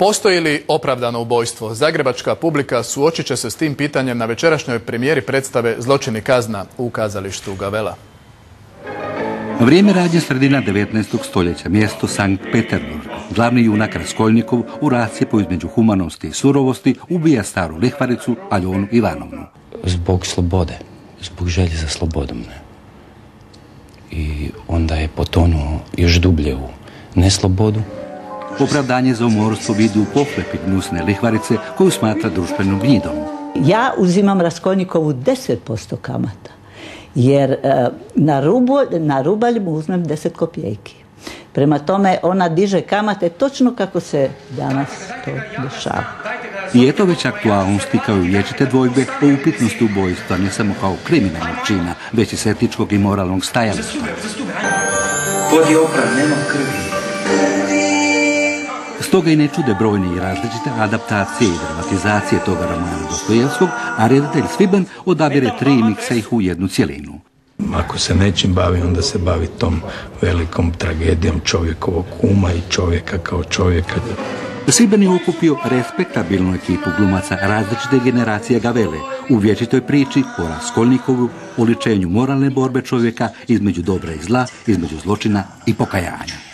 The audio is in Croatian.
Postoji li opravdano ubojstvo? Zagrebačka publika suočit će se s tim pitanjem na večerašnjoj premijeri predstave Zločin i kazna u kazalištu Gavella. Vrijeme radnje sredina 19. stoljeća, mjesto Sankt Peterburg. Glavni junak Raskolnikov u rascjepu između humanosti i surovosti ubija staru lihvaricu Aljonu Ivanovnu. Zbog slobode, zbog želje za slobodom. I onda je potonuo još dublje u neslobodu. Opravdanje za umorstvo vidi u pohlepi gnusne lihvarice koju smatra društvenom gnjidom. Ja uzimam Raskolnikovu 10% kamata, jer na rubalj mu uzmem 10 kopijeki. Prema tome ona diže kamate točno kako se danas to dešava. I eto već aktualnosti kao i vječite dvojbe o upitnosti ubojstva ne samo kao kriminalnog čina, već i s etičkog i moralnog stajališta. Vodi oprav, nema krvi. Stoga i ne čude brojne i različite adaptacije i dramatizacije toga romana Dostojevskog, a redatelj Sviban odabire 3 i miksa ih u jednu cjelinu. Ako se nečim bavi, onda se bavi tom velikom tragedijom čovjekovog uma i čovjeka kao čovjeka. Sviban je okupio respektabilnu ekipu glumaca različite generacije Gavelle u vječitoj priči o Raskolnikovu, oličenju moralne borbe čovjeka između dobra i zla, između zločina i pokajanja.